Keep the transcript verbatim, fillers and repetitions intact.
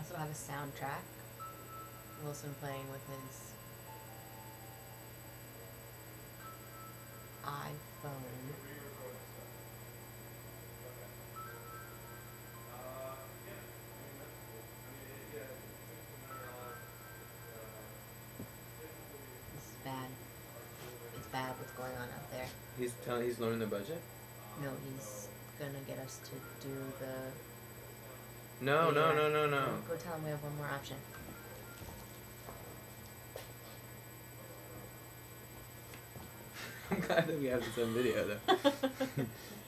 also have a soundtrack. Wilson playing with his iPhone. This is bad. It's bad what's going on out there. He's telling. He's lowering the budget. No, he's gonna get us to do the. No, no, yeah. no, no, no. Go, go tell him we have one more option. I'm glad that we have this on video, though.